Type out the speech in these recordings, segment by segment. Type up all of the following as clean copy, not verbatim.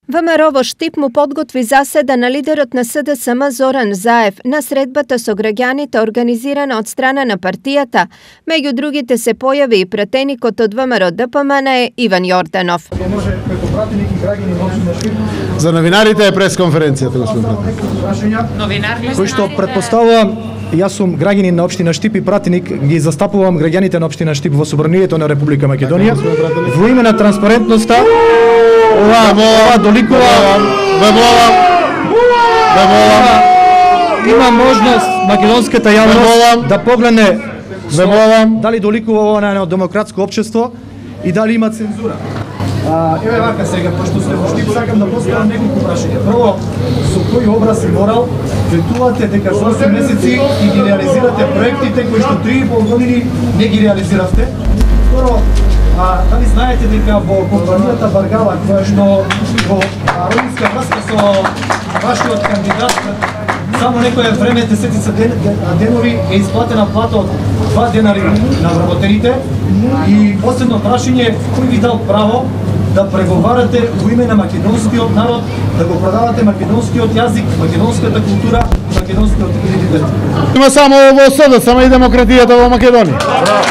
ВМРО во Штип му подготви заседа на лидерот на СДСМ Зоран Заев на средбата со граѓаните организирана од страна на партијата. Меѓу другите се појави и пратеникот од ВМРО ДПМН Иван Јорданов. За новинарите е пресконференцијата, господин пратеник. Кој што претпоставувам, јас сум граѓанин на општина Штип и пратеник, ги застапувам граѓаните на општина Штип во собранието на Република Македонија. Во име на транспарентноста, ова доликува, има можност македонската јавност да погледне дали доликува ова на едно демократско општество и дали има цензура. Еве вака сега, пошто сте во Штип, сакам да поставам неколку прашања. Прво, со кој образ и морал ветувате дека за 8 месеци и ги реализирате проектите кои што 3,5 години не ги реализиравте? Второ, дали знаете дека во компанијата Баргала, која што во родинска врска со вашиот кандидат, само некоја време, десетица денови е исплатена плата од 2 денари на вработените? И последно прашање, кој ви дал право да преговарате во име на македонскиот народ, да го продавате македонскиот јазик, македонската култура и македонскиот идентитет? Има само во СДСМ, само и демократијата во Македонија.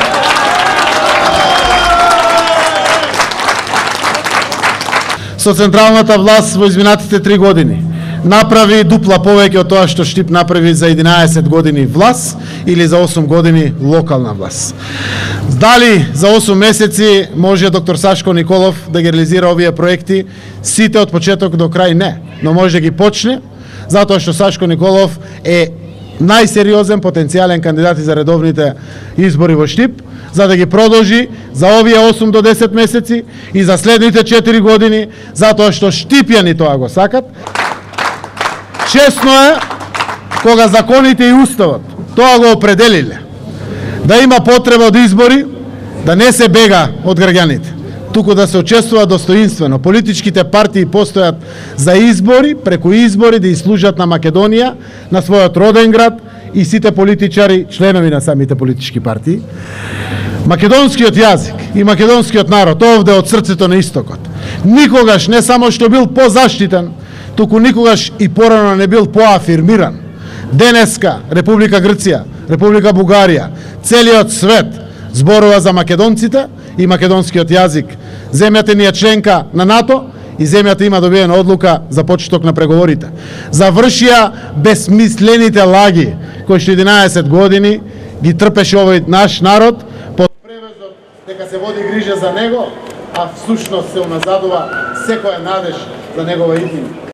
Со централната власт во изминатите 3 години направи дупла повеќе од тоа што Штип направи за 11 години власт или за 8 години локална власт. Дали за 8 месеци може доктор Сашко Николов да ги реализира овие проекти сите од почеток до крај? Не, но може да ги почне, затоа што Сашко Николов е најсериозен потенцијален кандидат за редовните избори во Штип, за да ги продолжи за овие 8 до 10 месеци и за следните 4 години, затоа што штипјани тоа го сакат. Честно е, кога законите и уставот тоа го определиле, да има потреба од избори, да не се бега од граѓаните, туку да се учествува достоинствено. Политичките партии постојат за избори, преку избори да служат на Македонија, на својот роден град и сите политичари, членови на самите политички партии. Македонскиот јазик и македонскиот народ овде од срцето на истокот никогаш не само што бил позаштитен, туку никогаш и порано не бил поафирмиран. Денеска Република Грција, Република Бугарија, целиот свет зборува за македонците и македонскиот јазик. Земјата ни е членка на НАТО и земјата има добиена одлука за почеток на преговорите. Завршија безсмислените лаги кои што 11 години ги трпеше овој наш народ под превезот дека се води грижа за него, а всушност се уназадува секоја надеж за негова иднина.